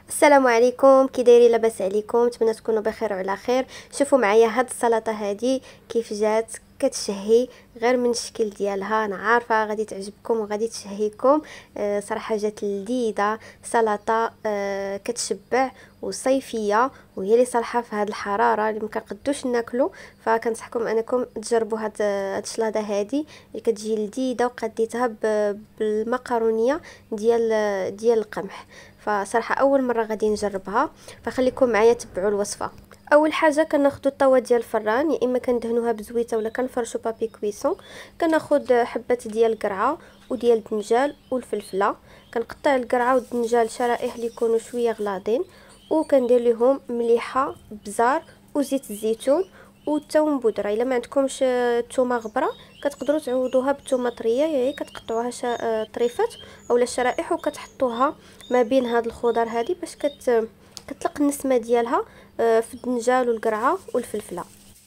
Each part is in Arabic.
السلام عليكم، كي دايرين؟ لاباس عليكم؟ نتمنى تكونوا بخير وعلى خير. شوفوا معايا هاد السلطه هادي كيف جات، كتشهي غير من الشكل ديالها. انا عارفه غادي تعجبكم وغادي تشهيكم. صراحه جات لذيذه، سلطه كتشبع وصيفيه، وهي اللي صالحه في هاد الحراره اللي مكنقدوش ناكلو. فكنصحكم انكم تجربوا هاد الشلاضه هادي اللي كتجي لذيذه، وقديتها بالمقرونيه ديال القمح. فصراحه اول مره غادي نجربها، فخليكم معايا تبعوا الوصفه. اول حاجه كناخذوا الطاوه ديال الفران، يا اما كندهنوها بزويته ولا كنفرشوا بابي كويسون. كناخذ حبات ديال القرعه وديال الدنجال والفلفله. كنقطع القرعه والدنجال شرائح اللي يكونوا شويه غلاضين، وكندير لهم مليحه، بزار وزيت الزيتون والثوم بودره. الا ما عندكمش الثومه غبره كتقدروا تعوضوها بالثومه طريه، يعني كتقطعوها طريفات اولا شرائح وكتحطوها ما بين هاد الخضر هادي باش كتطلق النسمه ديالها في الدنجال والقرعه والفلفله.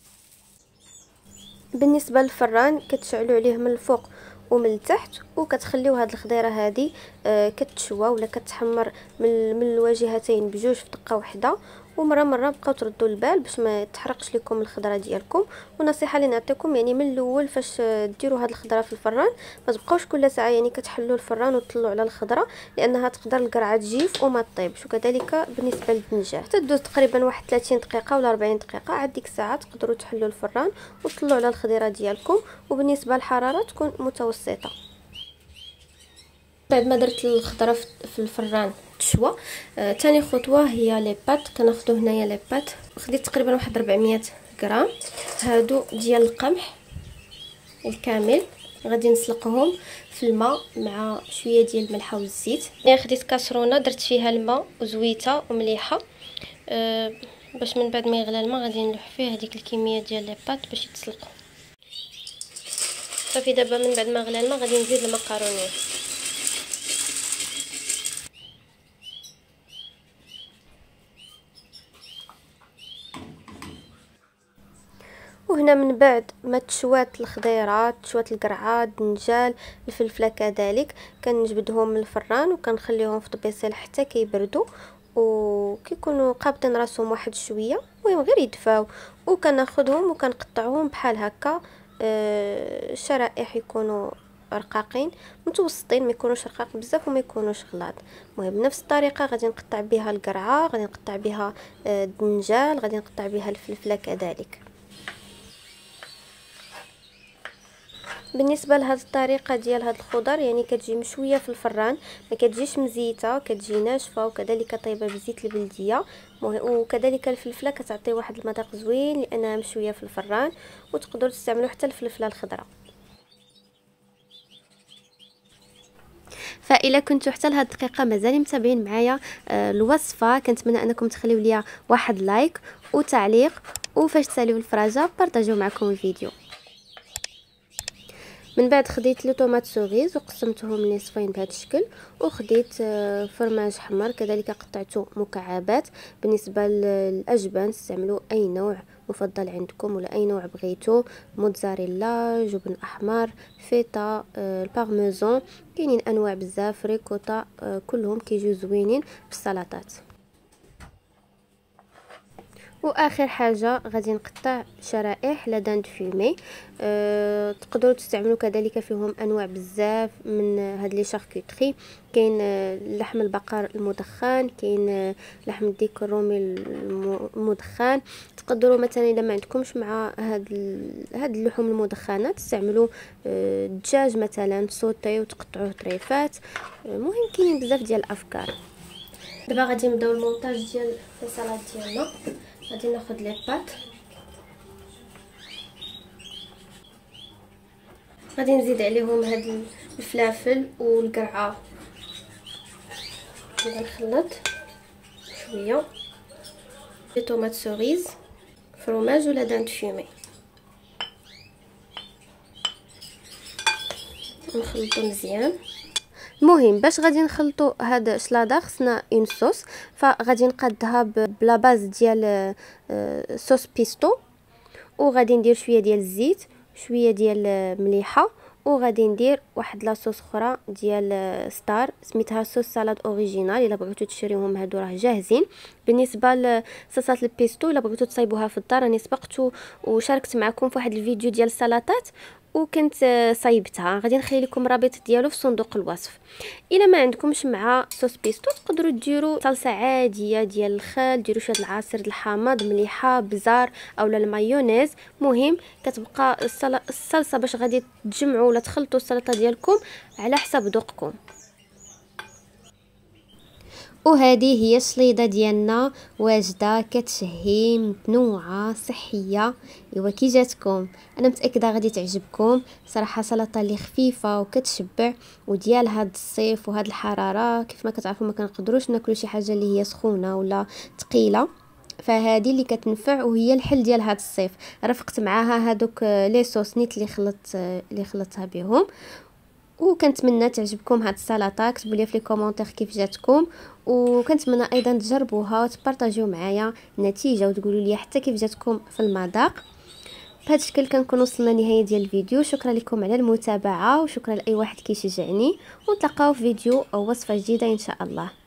بالنسبه للفران كتشعلوا عليه من الفوق ومن التحت، وكتخليو هاد الخضيره هادي كتشوى ولا كتحمر من الواجهتين بجوج في دقه واحده. ومره مره بقاو تردوا البال باش ما تحرقش لكم الخضره ديالكم. ونصيحه اللي نعطيكم يعني من الاول فاش ديروا هاد الخضره في الفران ما تبقاوش كل ساعه يعني كتحلوا الفران وتطلعوا على الخضره، لانها تقدر القرعه تجيف وما طيبش. وكذلك بالنسبه للدنجال حتى تدوز تقريبا واحد 30 دقيقه ولا 40 دقيقه، عاد ديك الساعه تقدروا تحلوا الفران وتطلعوا على الخضيره ديالكم. وبالنسبه للحراره تكون متوسطه. بعد ما درت الخضره في الفران تشوى، تاني خطوه هي لي بات. كناخذوا هنايا لي بات، خديت تقريبا واحد 400 غرام هادو ديال القمح الكامل. غادي نسلقهم في الماء مع شويه ديال الملح والزيت. انا خديت كاسرونه درت فيها الماء وزويته ومليحه، باش من بعد ما يغلى الماء غادي نلوح فيه هذيك الكميه ديال لي بات باش يتسلقوا. صافي دابا من بعد ما غلى الماء غادي نزيد المكرونات. وهنا من بعد ما تشوات الخضيرات، تشوات القرعه، الدنجال، الفلفله كذلك، كنجبدهم من الفران وكنخليهم في طبيسيل حتى كيبردوا وكيكونوا قابضين راسهم واحد شويه، المهم غير يدفاو. وكناخذهم وكنقطعوهم بحال هكا شرائح يكونوا رقاقين متوسطين، ما يكونوش رقاق بزاف وما يكونوش غلاظ. المهم بنفس الطريقه غادي نقطع بها القرعه، غادي نقطع بها الدنجال، غادي نقطع بها الفلفله كذلك. بالنسبه لهاد الطريقه ديال هاد الخضر يعني كتجي مشويه في الفران، ما كتجيش مزيته، كتجي ناشفه وكذلك طيبه بزيت البلديه. وكذلك الفلفله كتعطي واحد المذاق زوين لانها مشويه في الفران. وتقدروا تستعملوا حتى الفلفله الخضراء. فإلا كنتوا حتى لهاد الدقيقه مازال متابعين معايا الوصفه، كنتمنى انكم تخليو ليا واحد لايك وتعليق، وفاش تساليو الفراجه بارطاجيو معكم الفيديو. من بعد خديت لي طوماط سوريز وقسمتهم نصفين بهذا الشكل، وخديت فرماج حمر كذلك قطعته مكعبات. بالنسبه للاجبان استعملوا اي نوع مفضل عندكم ولا اي نوع بغيتو، موتزاريلا، جبن احمر، فيتا، البارميزان، كاينين انواع بزاف، ريكوتا، كلهم كيجيو زوينين في السلطات. واخر حاجه غادي نقطع شرائح لا دان فيمي. تقدروا تستعملوا كذلك فيهم انواع بزاف من هاد لي شاركوتري. كاين لحم البقر المدخن، كاين لحم الديك الرومي المدخن. تقدروا مثلا اذا ما عندكمش مع هاد اللحوم المدخنه تستعملوا الدجاج مثلا سوطي وتقطعوه طريفات. المهم كاينين بزاف ديال الافكار. دابا غادي نبداو المونتاج ديال السلطه ديالنا. غادي ناخذ لي بات، غادي نزيد عليهم هاد الفلافل والقرعه، نخلط شويه لي طوماط سوريز، فروماج ولا دان فيمي، نخلطو مزيان. المهم باش غادي نخلطوا هاد الشلاضه خصنا اون صوص، فغادي نقادها بلا باز ديال صوص بيستو، وغادي ندير شويه ديال الزيت، شويه ديال مليحه، وغادي ندير واحد لاصوص اخرى ديال ستار سميتها صوص سالاد اوريجينال. الا بغيتو تشريوهم هادو راه جاهزين. بالنسبه لصوصات البيستو الا بغيتو تصايبوها في الدار، راني سبقت وشاركت معكم في واحد الفيديو ديال السلطات وكنت صايبتها، غادي نخلي لكم رابط ديالو في صندوق الوصف. الا ما عندكمش مع صوص بيستو تقدروا ديروا صلصه عاديه ديال الخل، ديروا شويه العصير الحامض، مليحه، بزار اولا المايونيز. مهم كتبقى الصلصه باش غادي تجمعوا ولا تخلطوا السلطه ديالكم على حسب ذوقكم. وهذه هي الشليضه ديالنا، واجده كتشهي متنوعه صحيه. ايوا كي جاتكم؟ انا متاكده غادي تعجبكم صراحه. سلطه اللي خفيفه وكتشبع وديال هاد الصيف وهاد الحراره، كيف ما كتعرفوا ما كنقدروش ناكلوا شي حاجه اللي هي سخونه ولا ثقيله، فهذه اللي كتنفع وهي الحل ديال هاد الصيف. رفقت معاها هادوك لي صوص نيت اللي خلطتها بهم. وكنتمنى تعجبكم هاد السلطه. كتبوا لي في لي كومونتير كيف جاتكم، وكنتمنى ايضا تجربوها وتبارطاجيو معايا النتيجه وتقولوا لي حتى كيف جاتكم في المذاق. بهذا الشكل كنكون وصلنا لنهايه ديال الفيديو. شكرا لكم على المتابعه وشكرا لاي واحد كيشجعني، ونتلاقاو في فيديو او وصفه جديده ان شاء الله.